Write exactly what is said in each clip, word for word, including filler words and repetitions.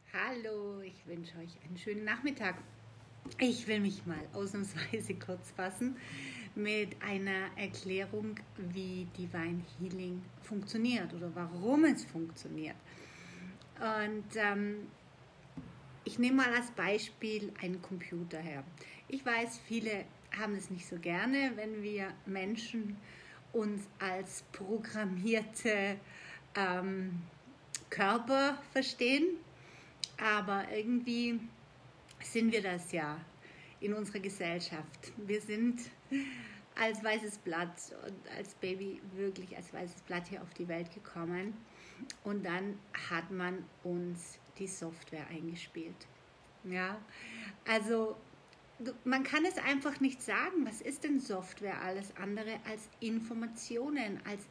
Hallo, ich wünsche euch einen schönen Nachmittag. Ich will mich mal ausnahmsweise kurz fassen mit einer Erklärung, wie Divine Healing funktioniert oder warum es funktioniert. Und ähm, ich nehme mal als Beispiel einen Computer her. Ich weiß, viele haben es nicht so gerne, wenn wir Menschen uns als programmierte ähm, Körper verstehen. Aber irgendwie sind wir das ja in unserer Gesellschaft. Wir sind als weißes Blatt und als Baby wirklich als weißes Blatt hier auf die Welt gekommen. Und dann hat man uns die Software eingespielt. Ja, also man kann es einfach nicht sagen. Was ist denn Software alles andere als Informationen, als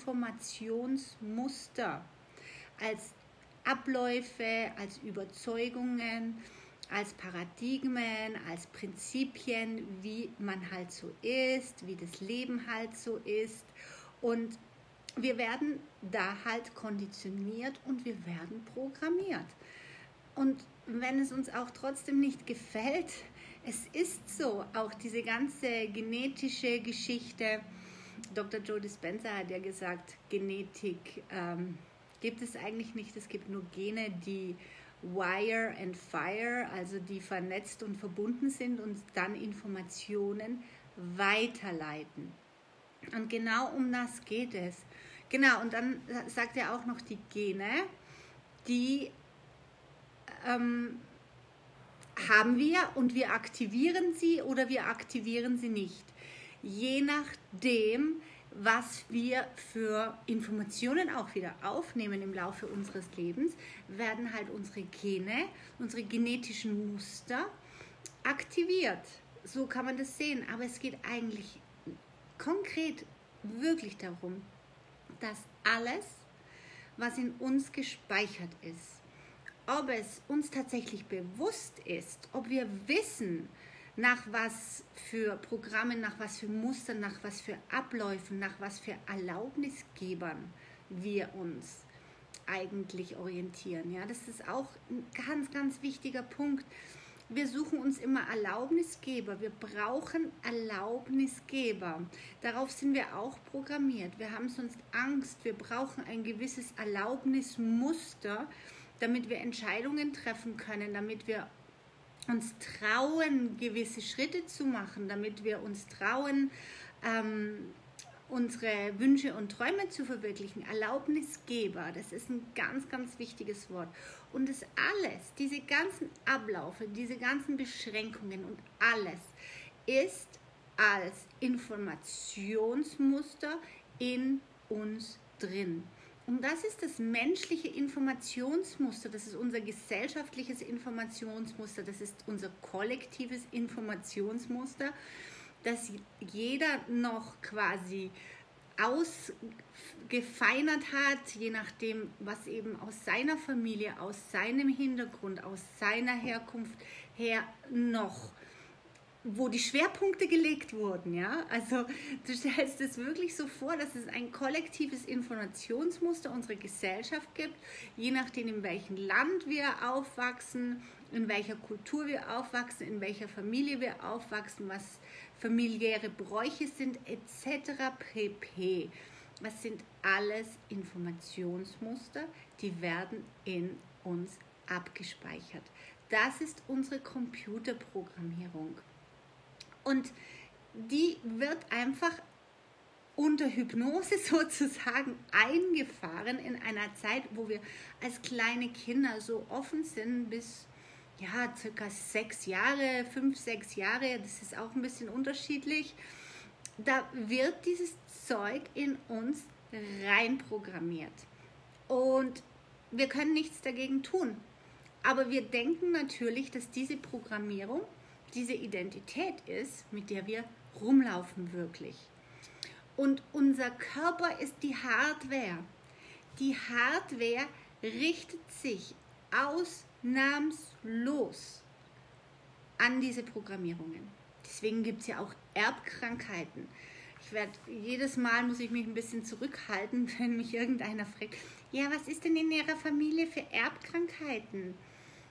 Informationsmuster, als Abläufe, als Überzeugungen, als Paradigmen, als Prinzipien, wie man halt so ist, wie das Leben halt so ist. Und wir werden da halt konditioniert und wir werden programmiert. Und wenn es uns auch trotzdem nicht gefällt, es ist so, auch diese ganze genetische Geschichte. Doktor Joe Dispenza hat ja gesagt, Genetik ähm, gibt es eigentlich nicht. Es gibt nur Gene, die wire and fire, also die vernetzt und verbunden sind und dann Informationen weiterleiten. Und genau um das geht es. Genau, und dann sagt er auch noch die Gene, die ähm, haben wir und wir aktivieren sie oder wir aktivieren sie nicht. Je nachdem, was wir für Informationen auch wieder aufnehmen im Laufe unseres Lebens, werden halt unsere Gene, unsere genetischen Muster aktiviert. So kann man das sehen. Aber es geht eigentlich konkret wirklich darum, dass alles, was in uns gespeichert ist, ob es uns tatsächlich bewusst ist, ob wir wissen, nach was für Programmen, nach was für Mustern, nach was für Abläufen, nach was für Erlaubnisgebern wir uns eigentlich orientieren. Ja, das ist auch ein ganz, ganz wichtiger Punkt. Wir suchen uns immer Erlaubnisgeber. Wir brauchen Erlaubnisgeber. Darauf sind wir auch programmiert. Wir haben sonst Angst. Wir brauchen ein gewisses Erlaubnismuster, damit wir Entscheidungen treffen können, damit wir uns trauen, gewisse Schritte zu machen, damit wir uns trauen, ähm, unsere Wünsche und Träume zu verwirklichen. Erlaubnisgeber, das ist ein ganz, ganz wichtiges Wort. Und das alles, diese ganzen Abläufe, diese ganzen Beschränkungen und alles ist als Informationsmuster in uns drin. Und das ist das menschliche Informationsmuster, das ist unser gesellschaftliches Informationsmuster, das ist unser kollektives Informationsmuster, das jeder noch quasi ausgefeinert hat, je nachdem, was eben aus seiner Familie, aus seinem Hintergrund, aus seiner Herkunft her noch, wo die Schwerpunkte gelegt wurden, ja, also du stellst es wirklich so vor, dass es ein kollektives Informationsmuster unserer Gesellschaft gibt, je nachdem, in welchem Land wir aufwachsen, in welcher Kultur wir aufwachsen, in welcher Familie wir aufwachsen, was familiäre Bräuche sind, et cetera pp. Das sind alles Informationsmuster, die werden in uns abgespeichert. Das ist unsere Computerprogrammierung. Und die wird einfach unter Hypnose sozusagen eingefahren in einer Zeit, wo wir als kleine Kinder so offen sind bis ja, circa sechs Jahre, fünf, sechs Jahre, das ist auch ein bisschen unterschiedlich. Da wird dieses Zeug in uns reinprogrammiert. Und wir können nichts dagegen tun. Aber wir denken natürlich, dass diese Programmierung diese Identität ist, mit der wir rumlaufen wirklich. Und unser Körper ist die Hardware. Die Hardware richtet sich ausnahmslos an diese Programmierungen. Deswegen gibt es ja auch Erbkrankheiten. Ich werde, jedes Mal muss ich mich ein bisschen zurückhalten, wenn mich irgendeiner fragt, ja, was ist denn in Ihrer Familie für Erbkrankheiten?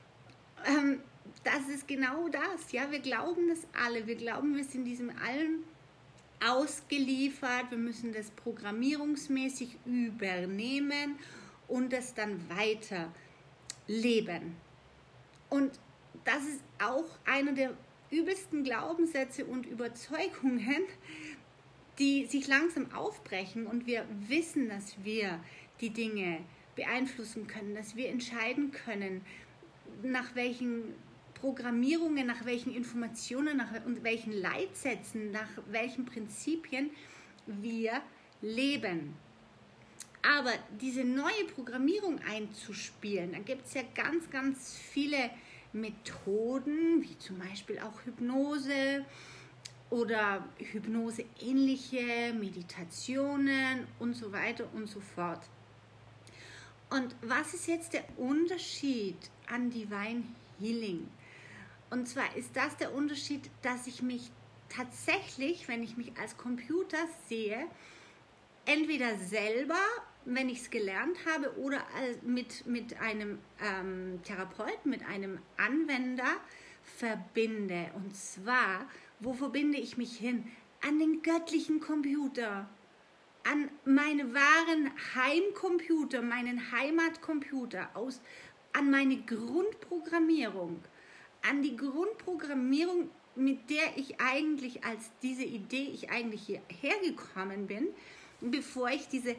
ähm, das ist genau das. Ja, wir glauben das alle. Wir glauben, wir sind diesem allen ausgeliefert. Wir müssen das programmierungsmäßig übernehmen und das dann weiter leben. Und das ist auch einer der übelsten Glaubenssätze und Überzeugungen, die sich langsam aufbrechen, und wir wissen, dass wir die Dinge beeinflussen können, dass wir entscheiden können, nach welchen Programmierungen, nach welchen Informationen, nach welchen Leitsätzen, nach welchen Prinzipien wir leben. Aber diese neue Programmierung einzuspielen, da gibt es ja ganz, ganz viele Methoden, wie zum Beispiel auch Hypnose oder Hypnose-ähnliche Meditationen und so weiter und so fort. Und was ist jetzt der Unterschied an Divine Healing? Und zwar ist das der Unterschied, dass ich mich tatsächlich, wenn ich mich als Computer sehe, entweder selber, wenn ich es gelernt habe, oder mit, mit einem ähm, Therapeuten, mit einem Anwender verbinde. Und zwar, wo verbinde ich mich hin? An den göttlichen Computer, an meine wahren Heimcomputer, meinen Heimatcomputer, aus, an meine Grundprogrammierung, an die Grundprogrammierung, mit der ich eigentlich als diese Idee, ich eigentlich hierher gekommen bin, bevor ich diese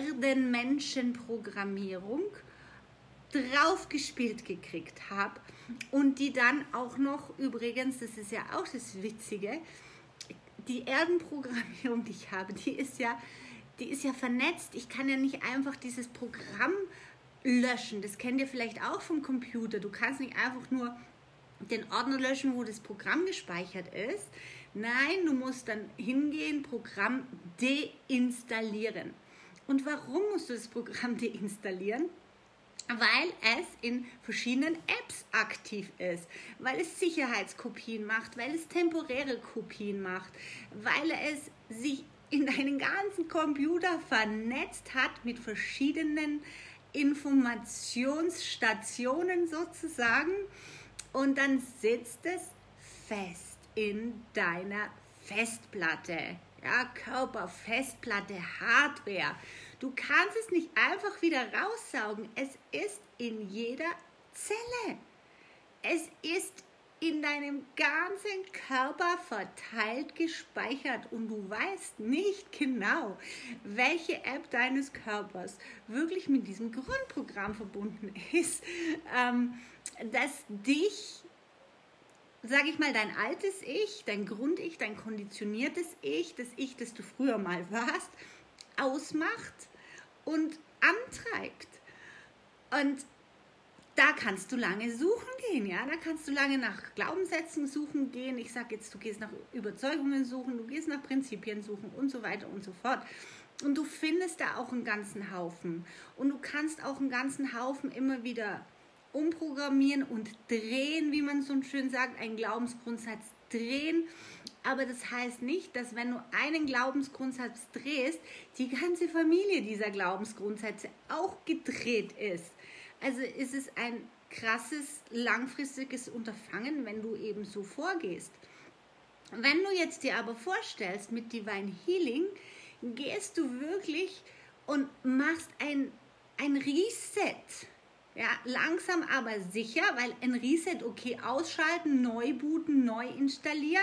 Erdenmenschenprogrammierung draufgespielt gekriegt habe und die dann auch noch, übrigens, das ist ja auch das Witzige, die Erdenprogrammierung, die ich habe, die ist ja, die ist ja vernetzt. Ich kann ja nicht einfach dieses Programm löschen. Das kennt ihr vielleicht auch vom Computer. Du kannst nicht einfach nur den Ordner löschen, wo das Programm gespeichert ist. Nein, du musst dann hingehen, Programm deinstallieren. Und warum musst du das Programm deinstallieren? Weil es in verschiedenen Apps aktiv ist, weil es Sicherheitskopien macht, weil es temporäre Kopien macht, weil es sich in deinen ganzen Computer vernetzt hat mit verschiedenen Informationsstationen sozusagen, und dann sitzt es fest in deiner Festplatte, ja, Körper, Festplatte, Hardware. Du kannst es nicht einfach wieder raussaugen. Es ist in jeder Zelle. Es ist in deinem ganzen Körper verteilt gespeichert, und du weißt nicht genau, welche App deines Körpers wirklich mit diesem Grundprogramm verbunden ist, ähm, das dich, sage ich mal, dein altes Ich, dein Grund-Ich, dein konditioniertes Ich, das Ich, das du früher mal warst, ausmacht und antreibt. Und da kannst du lange suchen gehen, ja, da kannst du lange nach Glaubenssätzen suchen gehen. Ich sage jetzt, du gehst nach Überzeugungen suchen, du gehst nach Prinzipien suchen und so weiter und so fort. Und du findest da auch einen ganzen Haufen. Und du kannst auch einen ganzen Haufen immer wieder umprogrammieren und drehen, wie man so schön sagt, einen Glaubensgrundsatz drehen. Aber das heißt nicht, dass wenn du einen Glaubensgrundsatz drehst, die ganze Familie dieser Glaubensgrundsätze auch gedreht ist. Also ist es ein krasses, langfristiges Unterfangen, wenn du eben so vorgehst. Wenn du jetzt dir aber vorstellst, mit Divine Healing gehst du wirklich und machst ein, ein Reset. Ja, langsam aber sicher, weil ein Reset, okay, ausschalten, neu booten, neu installieren,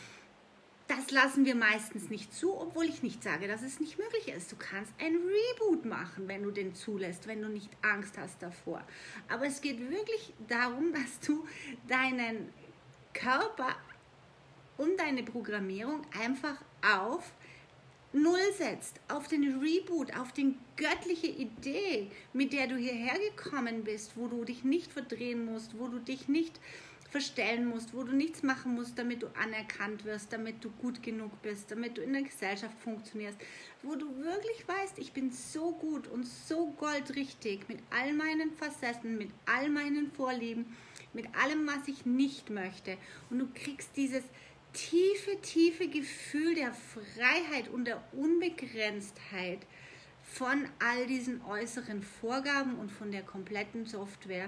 das lassen wir meistens nicht zu, obwohl ich nicht sage, dass es nicht möglich ist. Du kannst ein Reboot machen, wenn du den zulässt, wenn du nicht Angst hast davor. Aber es geht wirklich darum, dass du deinen Körper und deine Programmierung einfach auf Null setzt, auf den Reboot, auf die göttliche Idee, mit der du hierher gekommen bist, wo du dich nicht verdrehen musst, wo du dich nicht verstellen musst, wo du nichts machen musst, damit du anerkannt wirst, damit du gut genug bist, damit du in der Gesellschaft funktionierst, wo du wirklich weißt, ich bin so gut und so goldrichtig mit all meinen Facetten, mit all meinen Vorlieben, mit allem, was ich nicht möchte, und du kriegst dieses tiefe, tiefe Gefühl der Freiheit und der Unbegrenztheit von all diesen äußeren Vorgaben und von der kompletten Software,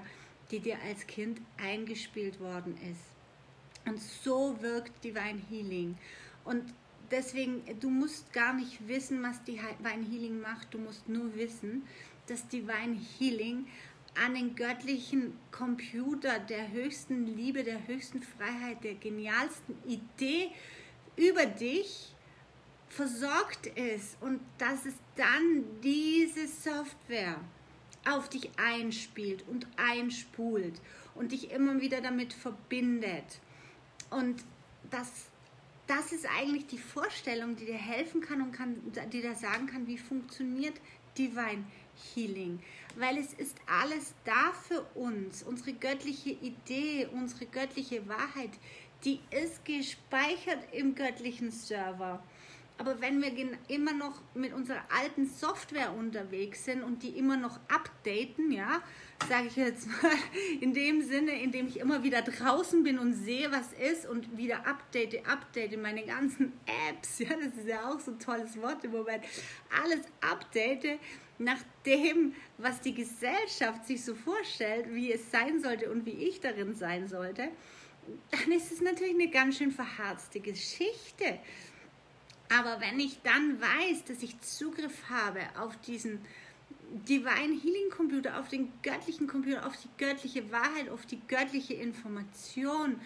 die dir als Kind eingespielt worden ist. Und so wirkt Divine Healing. Und deswegen, du musst gar nicht wissen, was Divine Healing macht. Du musst nur wissen, dass Divine Healing an den göttlichen Computer der höchsten Liebe, der höchsten Freiheit, der genialsten Idee über dich versorgt ist und dass es dann diese Software auf dich einspielt und einspult und dich immer wieder damit verbindet. Und das, das ist eigentlich die Vorstellung, die dir helfen kann und kann, die dir sagen kann, wie funktioniert Divine Healing. Weil es ist alles da für uns, unsere göttliche Idee, unsere göttliche Wahrheit, die ist gespeichert im göttlichen Server. Aber wenn wir immer noch mit unserer alten Software unterwegs sind und die immer noch updaten, ja, sage ich jetzt mal, in dem Sinne, in dem ich immer wieder draußen bin und sehe, was ist und wieder update, update meine ganzen Apps, ja, das ist ja auch so ein tolles Wort im Moment, alles update nach dem, was die Gesellschaft sich so vorstellt, wie es sein sollte und wie ich darin sein sollte, dann ist es natürlich eine ganz schön verharzte Geschichte. Aber wenn ich dann weiß, dass ich Zugriff habe auf diesen Divine Healing Computer, auf den göttlichen Computer, auf die göttliche Wahrheit, auf die göttliche Information,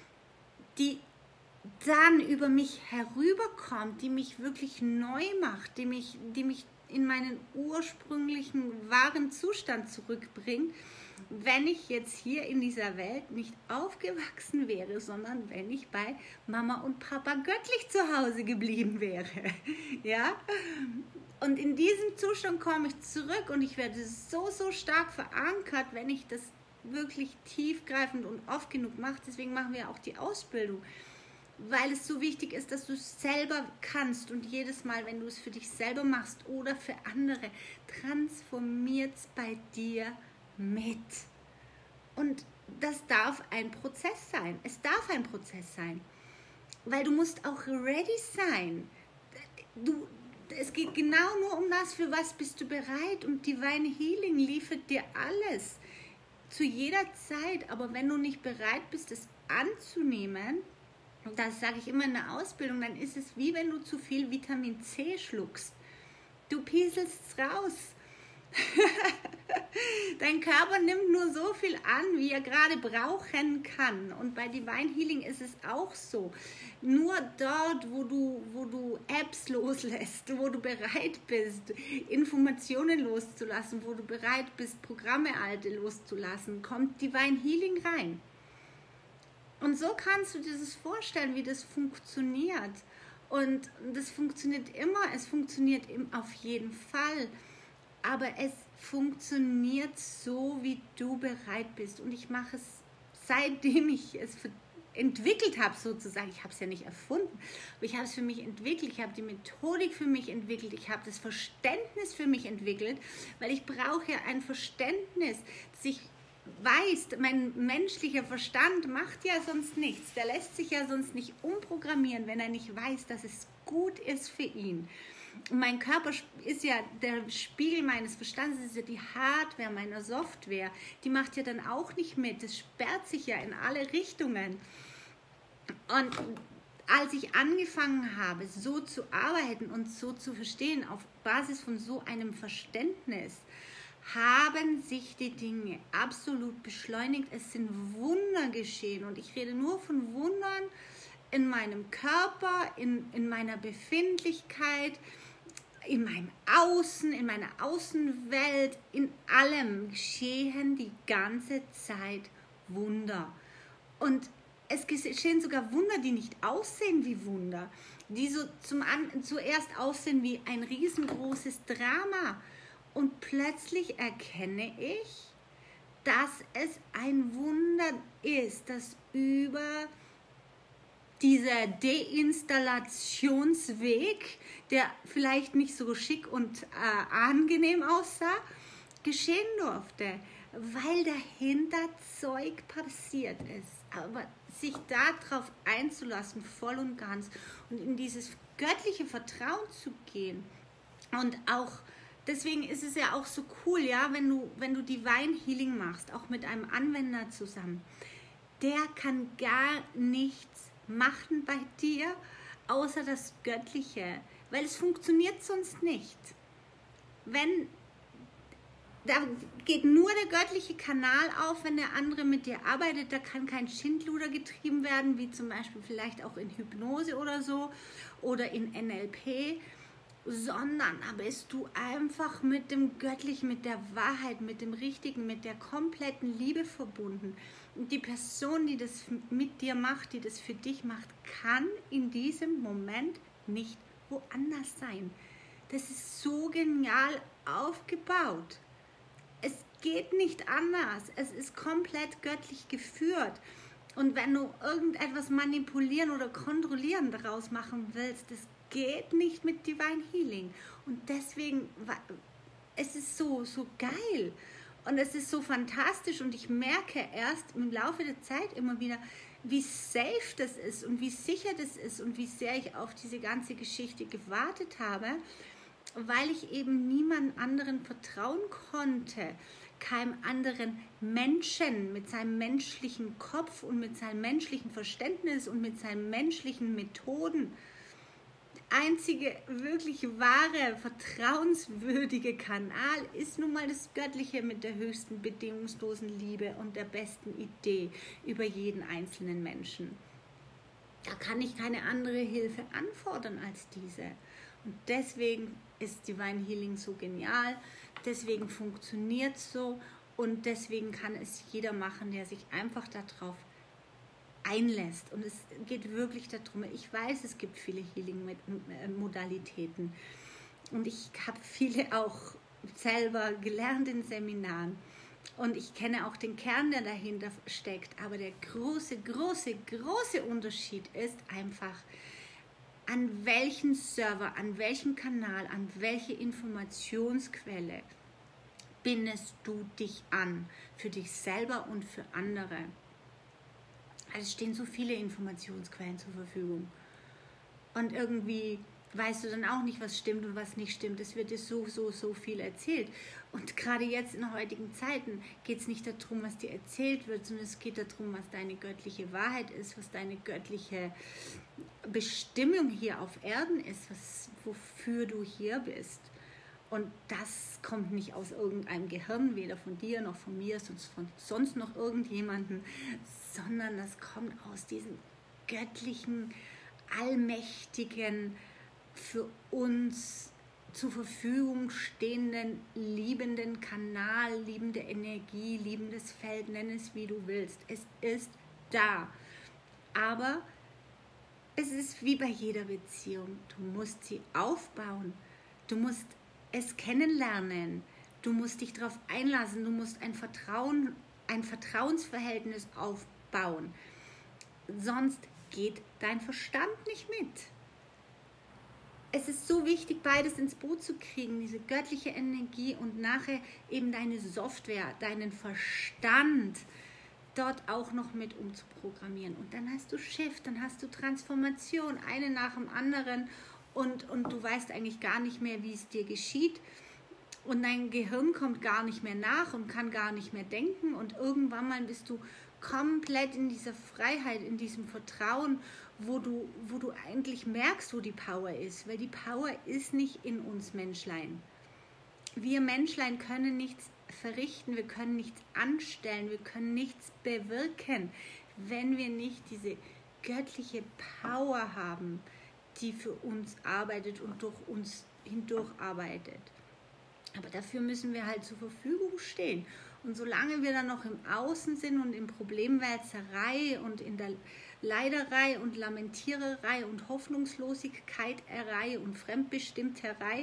die dann über mich herüberkommt, die mich wirklich neu macht, die mich, die mich in meinen ursprünglichen, wahren Zustand zurückbringt, wenn ich jetzt hier in dieser Welt nicht aufgewachsen wäre, sondern wenn ich bei Mama und Papa göttlich zu Hause geblieben wäre. Ja? Und in diesem Zustand komme ich zurück und ich werde so, so stark verankert, wenn ich das wirklich tiefgreifend und oft genug mache. Deswegen machen wir auch die Ausbildung, weil es so wichtig ist, dass du es selber kannst und jedes Mal, wenn du es für dich selber machst oder für andere, transformiert es bei dir mit. Und das darf ein Prozess sein. Es darf ein Prozess sein, weil du musst auch ready sein. Du, es geht genau nur um das, für was bist du bereit, und Divine Healing liefert dir alles zu jeder Zeit. Aber wenn du nicht bereit bist, es anzunehmen, das sage ich immer in der Ausbildung, dann ist es wie wenn du zu viel Vitamin C schluckst. Du pieselst es raus. Dein Körper nimmt nur so viel an, wie er gerade brauchen kann. Und bei Divine Healing ist es auch so. Nur dort, wo du, wo du Apps loslässt, wo du bereit bist, Informationen loszulassen, wo du bereit bist, Programme alte loszulassen, kommt Divine Healing rein. Und so kannst du dir das vorstellen, wie das funktioniert. Und das funktioniert immer, es funktioniert auf jeden Fall. Aber es funktioniert so, wie du bereit bist. Und ich mache es, seitdem ich es entwickelt habe, sozusagen. Ich habe es ja nicht erfunden, aber ich habe es für mich entwickelt. Ich habe die Methodik für mich entwickelt. Ich habe das Verständnis für mich entwickelt, weil ich brauche ja ein Verständnis, dass ich weiß, mein menschlicher Verstand macht ja sonst nichts. Der lässt sich ja sonst nicht umprogrammieren, wenn er nicht weiß, dass es gut ist für ihn. Mein Körper ist ja der Spiegel meines Verstandes, ist ja die Hardware meiner Software. Die macht ja dann auch nicht mit. Das sperrt sich ja in alle Richtungen. Und als ich angefangen habe, so zu arbeiten und so zu verstehen, auf Basis von so einem Verständnis, haben sich die Dinge absolut beschleunigt. Es sind Wunder geschehen. Und ich rede nur von Wundern in meinem Körper, in, in meiner Befindlichkeit, in meinem Außen, in meiner Außenwelt, in allem geschehen die ganze Zeit Wunder. Und es geschehen sogar Wunder, die nicht aussehen wie Wunder, die so zum An- zuerst aussehen wie ein riesengroßes Drama. Und plötzlich erkenne ich, dass es ein Wunder ist, das über dieser Deinstallationsweg, der vielleicht nicht so schick und äh, angenehm aussah, geschehen durfte, weil dahinter Zeug passiert ist. Aber sich darauf einzulassen, voll und ganz, und in dieses göttliche Vertrauen zu gehen und auch deswegen ist es ja auch so cool, ja, wenn du, wenn du Divine Healing machst, auch mit einem Anwender zusammen. Der kann gar nichts machen bei dir, außer das Göttliche, weil es funktioniert sonst nicht. Wenn, da geht nur der göttliche Kanal auf, wenn der andere mit dir arbeitet, da kann kein Schindluder getrieben werden, wie zum Beispiel vielleicht auch in Hypnose oder so oder in N L P, sondern da bist du einfach mit dem Göttlichen, mit der Wahrheit, mit dem Richtigen, mit der kompletten Liebe verbunden. Und die Person, die das mit dir macht, die das für dich macht, kann in diesem Moment nicht woanders sein. Das ist so genial aufgebaut. Es geht nicht anders. Es ist komplett göttlich geführt. Und wenn du irgendetwas manipulieren oder kontrollieren daraus machen willst, das geht nicht mit Divine Healing. Und deswegen, es ist so, so geil. Und es ist so fantastisch. Und ich merke erst im Laufe der Zeit immer wieder, wie safe das ist und wie sicher das ist und wie sehr ich auf diese ganze Geschichte gewartet habe, weil ich eben niemand anderen vertrauen konnte, keinem anderen Menschen mit seinem menschlichen Kopf und mit seinem menschlichen Verständnis und mit seinen menschlichen Methoden. Einzige wirklich wahre, vertrauenswürdige Kanal ist nun mal das Göttliche mit der höchsten bedingungslosen Liebe und der besten Idee über jeden einzelnen Menschen. Da kann ich keine andere Hilfe anfordern als diese. Und deswegen ist Divine Healing so genial, deswegen funktioniert es so und deswegen kann es jeder machen, der sich einfach darauf einlässt. Und es geht wirklich darum, ich weiß, es gibt viele Healing-Modalitäten und ich habe viele auch selber gelernt in Seminaren und ich kenne auch den Kern, der dahinter steckt, aber der große, große, große Unterschied ist einfach, an welchen Server, an welchen Kanal, an welche Informationsquelle bindest du dich an, für dich selber und für andere. Also es stehen so viele Informationsquellen zur Verfügung. Und irgendwie weißt du dann auch nicht, was stimmt und was nicht stimmt. Es wird dir so, so, so viel erzählt. Und gerade jetzt in heutigen Zeiten geht es nicht darum, was dir erzählt wird, sondern es geht darum, was deine göttliche Wahrheit ist, was deine göttliche Bestimmung hier auf Erden ist, was, wofür du hier bist. Und das kommt nicht aus irgendeinem Gehirn, weder von dir noch von mir, sonst von sonst noch irgendjemanden, sondern das kommt aus diesem göttlichen, allmächtigen, für uns zur Verfügung stehenden, liebenden Kanal, liebende Energie, liebendes Feld, nenn es wie du willst. Es ist da. Aber es ist wie bei jeder Beziehung. Du musst sie aufbauen. Du musst es kennenlernen. Du musst dich darauf einlassen. Du musst ein Vertrauen, ein Vertrauensverhältnis aufbauen. Sonst geht dein Verstand nicht mit. Es ist so wichtig, beides ins Boot zu kriegen, diese göttliche Energie und nachher eben deine Software, deinen Verstand dort auch noch mit umzuprogrammieren. Und dann hast du Shift, dann hast du Transformation, eine nach dem anderen und, und du weißt eigentlich gar nicht mehr, wie es dir geschieht. Und dein Gehirn kommt gar nicht mehr nach und kann gar nicht mehr denken. Und irgendwann mal bist du komplett in dieser Freiheit, in diesem Vertrauen, wo du, wo du eigentlich merkst, wo die Power ist. Weil die Power ist nicht in uns Menschlein. Wir Menschlein können nichts verrichten, wir können nichts anstellen, wir können nichts bewirken, wenn wir nicht diese göttliche Power haben, die für uns arbeitet und durch uns hindurch arbeitet. Aber dafür müssen wir halt zur Verfügung stehen. Und solange wir dann noch im Außen sind und in Problemwälzerei und in der Leiderei und Lamentiererei und Hoffnungslosigkeiterei und Fremdbestimmterei,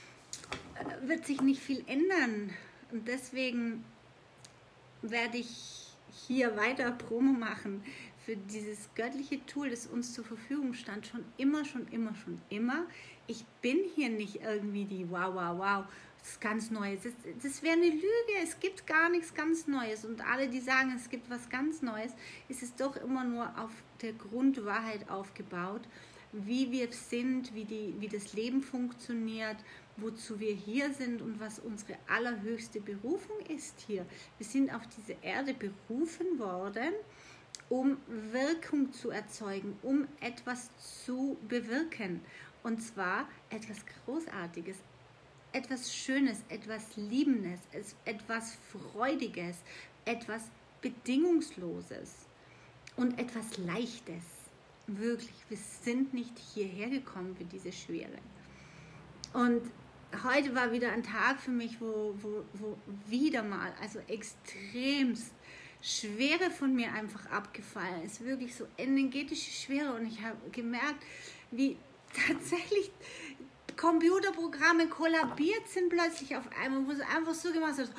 wird sich nicht viel ändern. Und deswegen werde ich hier weiter Promo machen für dieses göttliche Tool, das uns zur Verfügung stand, schon immer, schon immer, schon immer. Ich bin hier nicht irgendwie die wow, wow, wow, das ist ganz Neues. Das, das wäre eine Lüge, es gibt gar nichts ganz Neues. Und alle, die sagen, es gibt was ganz Neues, ist es doch immer nur auf der Grundwahrheit aufgebaut, wie wir sind, wie, die, wie das Leben funktioniert wozu wir hier sind und was unsere allerhöchste Berufung ist hier. Wir sind auf diese Erde berufen worden, um Wirkung zu erzeugen, um etwas zu bewirken. Und zwar etwas Großartiges, etwas Schönes, etwas Liebendes, etwas Freudiges, etwas Bedingungsloses und etwas Leichtes. Wirklich, wir sind nicht hierher gekommen für diese Schwere. Und heute war wieder ein Tag für mich, wo, wo, wo wieder mal, also extremst Schwere von mir einfach abgefallen ist. Wirklich so energetische Schwere. Und ich habe gemerkt, wie tatsächlich Computerprogramme kollabiert sind plötzlich auf einmal, wo es einfach so gemacht hat.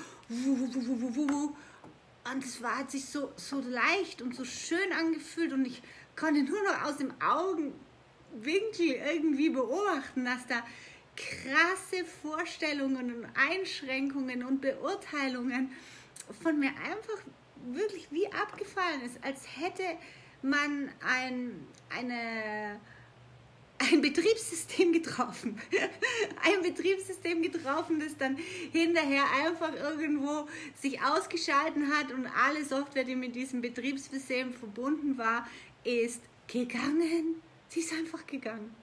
Und es war, hat sich so, so leicht und so schön angefühlt und ich konnte nur noch aus dem Augenwinkel irgendwie beobachten, dass da krasse Vorstellungen und Einschränkungen und Beurteilungen von mir einfach wirklich wie abgefallen ist, als hätte man ein, eine, ein Betriebssystem getroffen. Ein Betriebssystem getroffen, das dann hinterher einfach irgendwo sich ausgeschalten hat und alle Software, die mit diesem Betriebssystem verbunden war, ist gegangen. Sie ist einfach gegangen.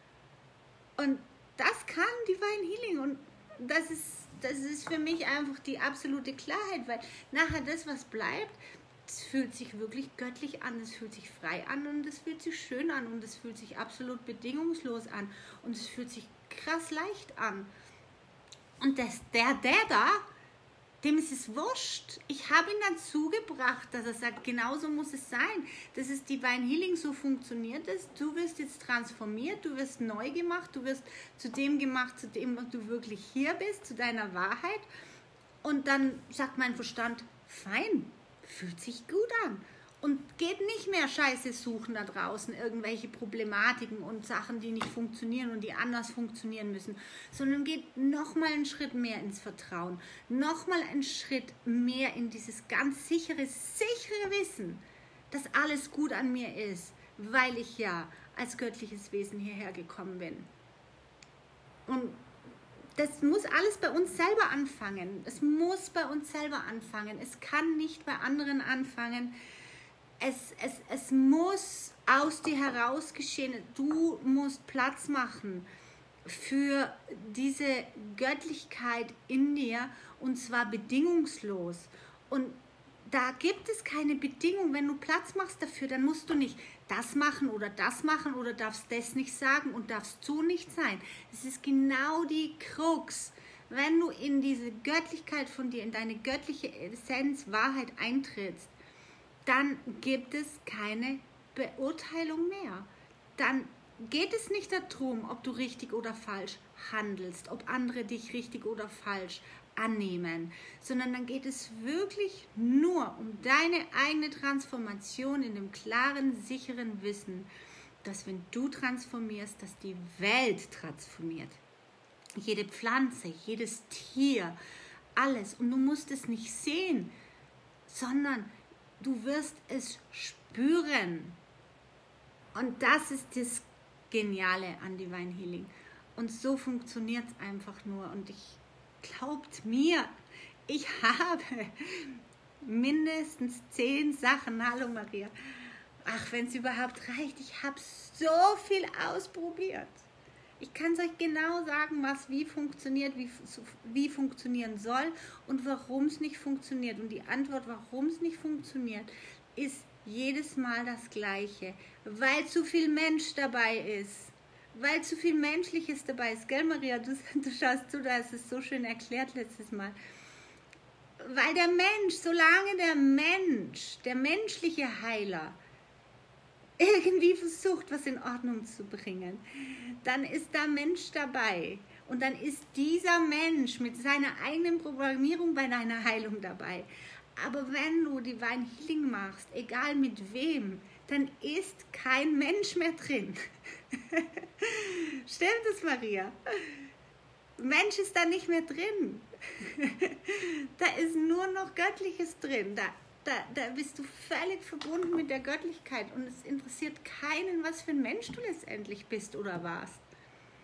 Und das kann Divine Healing und das ist, das ist für mich einfach die absolute Klarheit, weil nachher das, was bleibt, es fühlt sich wirklich göttlich an, es fühlt sich frei an und es fühlt sich schön an und es fühlt sich absolut bedingungslos an und es fühlt sich krass leicht an. Und das, der, der da, dem ist es wurscht. Ich habe ihn dazu gebracht, dass er sagt, genauso muss es sein. Das ist Divine Healing, so funktioniert es. Du wirst jetzt transformiert, du wirst neu gemacht, du wirst zu dem gemacht, zu dem, was du wirklich hier bist, zu deiner Wahrheit. Und dann sagt mein Verstand, fein, fühlt sich gut an. Und geht nicht mehr Scheiße suchen da draußen, irgendwelche Problematiken und Sachen, die nicht funktionieren und die anders funktionieren müssen, sondern geht nochmal einen Schritt mehr ins Vertrauen, nochmal einen Schritt mehr in dieses ganz sichere, sichere Wissen, dass alles gut an mir ist, weil ich ja als göttliches Wesen hierher gekommen bin. Und das muss alles bei uns selber anfangen. Es muss bei uns selber anfangen. Es kann nicht bei anderen anfangen. Es, es, es muss aus dir heraus geschehen. Du musst Platz machen für diese Göttlichkeit in dir und zwar bedingungslos. Und da gibt es keine Bedingung. Wenn du Platz machst dafür, dann musst du nicht das machen oder das machen oder darfst das nicht sagen und darfst so nicht sein. Es ist genau die Krux. Wenn du in diese Göttlichkeit von dir, in deine göttliche Essenz, Wahrheit eintrittst, dann gibt es keine Beurteilung mehr. Dann geht es nicht darum, ob du richtig oder falsch handelst, ob andere dich richtig oder falsch annehmen, sondern dann geht es wirklich nur um deine eigene Transformation in dem klaren, sicheren Wissen, dass wenn du transformierst, dass die Welt transformiert. Jede Pflanze, jedes Tier, alles. Und du musst es nicht sehen, sondern du wirst es spüren. Und das ist das Geniale an Divine Healing. Und so funktioniert es einfach nur. Und ich glaubt mir, ich habe mindestens zehn Sachen. Hallo Maria. Ach, wenn es überhaupt reicht. Ich habe so viel ausprobiert. Ich kann es euch genau sagen, was wie funktioniert, wie, wie funktionieren soll und warum es nicht funktioniert. Und die Antwort, warum es nicht funktioniert, ist jedes Mal das Gleiche. Weil zu viel Mensch dabei ist. Weil zu viel Menschliches dabei ist. Gell, Maria? Du, du schaust zu, da ist es so schön erklärt letztes Mal. Weil der Mensch, solange der Mensch, der menschliche Heiler, irgendwie versucht, was in Ordnung zu bringen, dann ist da Mensch dabei. Und dann ist dieser Mensch mit seiner eigenen Programmierung bei deiner Heilung dabei. Aber wenn du Divine Healing machst, egal mit wem, dann ist kein Mensch mehr drin. Stimmt es, Maria? Mensch ist da nicht mehr drin. Da ist nur noch Göttliches drin. Da, da, da bist du völlig verbunden mit der Göttlichkeit und es interessiert keinen, was für ein Mensch du letztendlich bist oder warst.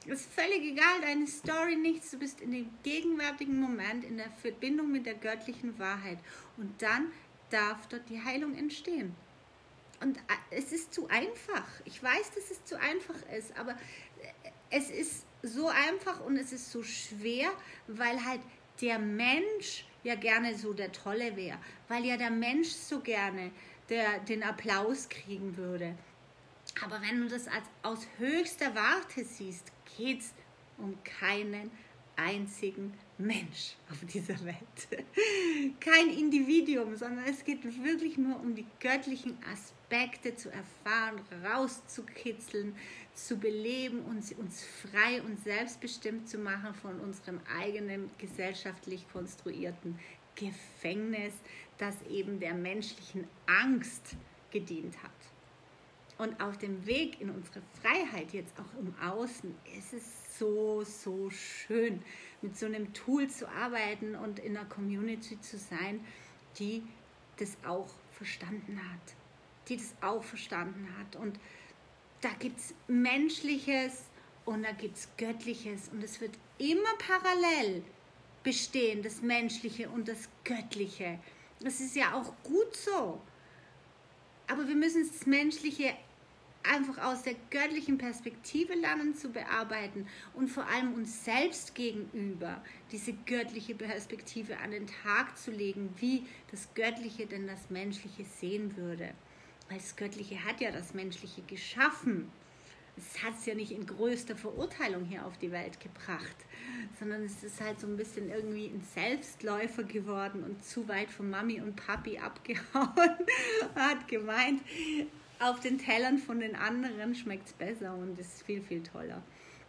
Es ist völlig egal, deine Story, nichts. Du bist in dem gegenwärtigen Moment in der Verbindung mit der göttlichen Wahrheit. Und dann darf dort die Heilung entstehen. Und es ist zu einfach. Ich weiß, dass es zu einfach ist, aber es ist so einfach und es ist so schwer, weil halt der Mensch ja gerne so der Tolle wäre, weil ja der Mensch so gerne der, den Applaus kriegen würde. Aber wenn du das als, aus höchster Warte siehst, geht es um keinen einzigen Mensch auf dieser Welt. Kein Individuum, sondern es geht wirklich nur um die göttlichen Aspekte zu erfahren, rauszukitzeln, zu beleben und uns frei und selbstbestimmt zu machen von unserem eigenen gesellschaftlich konstruierten Gefängnis, das eben der menschlichen Angst gedient hat. Und auf dem Weg in unsere Freiheit, jetzt auch im Außen, ist es so, so schön, mit so einem Tool zu arbeiten und in einer Community zu sein, die das auch verstanden hat. Die das auch verstanden hat. Und da gibt es Menschliches und da gibt es Göttliches. Und es wird immer parallel bestehen, das Menschliche und das Göttliche. Das ist ja auch gut so. Aber wir müssen das Menschliche einfach aus der göttlichen Perspektive lernen zu bearbeiten und vor allem uns selbst gegenüber diese göttliche Perspektive an den Tag zu legen, wie das Göttliche denn das Menschliche sehen würde. Weil das Göttliche hat ja das Menschliche geschaffen. Es hat es ja nicht in größter Verurteilung hier auf die Welt gebracht, sondern es ist halt so ein bisschen irgendwie ein Selbstläufer geworden und zu weit von Mami und Papi abgehauen. Hat gemeint, auf den Tellern von den anderen schmeckt es besser und ist viel, viel toller.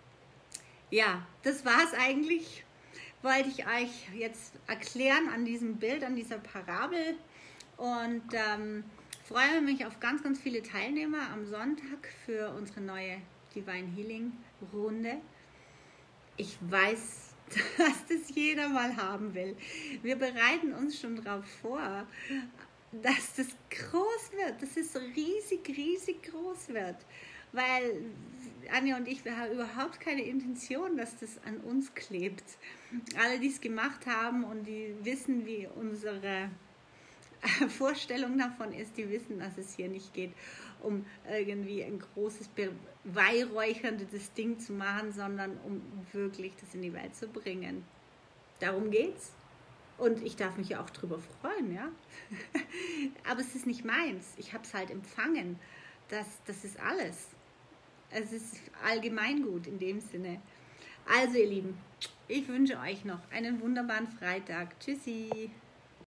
Ja, das war es eigentlich. Wollte ich euch jetzt erklären an diesem Bild, an dieser Parabel. Und ähm, freue mich auf ganz, ganz viele Teilnehmer am Sonntag für unsere neue Divine Healing Runde. Ich weiß, dass das jeder mal haben will. Wir bereiten uns schon darauf vor, dass das groß wird, dass es riesig, riesig groß wird. Weil Anja und ich, wir haben überhaupt keine Intention, dass das an uns klebt. Alle, die es gemacht haben und die wissen, wie unsere Vorstellung davon ist, die wissen, dass es hier nicht geht, um irgendwie ein großes, beweihräucherndes Ding zu machen, sondern um wirklich das in die Welt zu bringen. Darum geht's. Und ich darf mich ja auch drüber freuen, ja. Aber es ist nicht meins. Ich habe es halt empfangen. Das, das ist alles. Es ist allgemeingut in dem Sinne. Also ihr Lieben, ich wünsche euch noch einen wunderbaren Freitag. Tschüssi.